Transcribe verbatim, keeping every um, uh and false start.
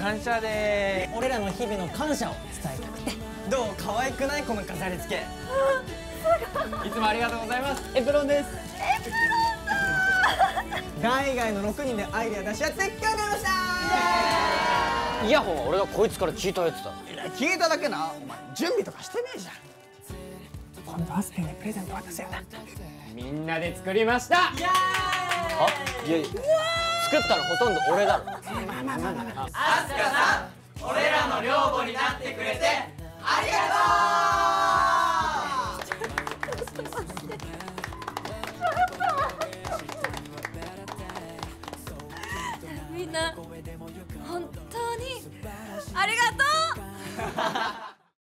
感謝で俺らの日々の感謝を伝えたくて。どう可愛くないこの飾り付け。 いつもありがとうございます。 エプロンです。エプロンだ。海外のろくにんでアイデア出し合って考えました。 イヤホンは俺がこいつから聞いたやつだ。 聞いただけな。お前準備とかしてねえじゃん。今度アスペンにプレゼント渡すよな。 みんなで作りました。 あ、いやいや、作ったのほとんど俺だろ。 まあまあまあまあ。 アスカさん、俺らの寮母になってくれて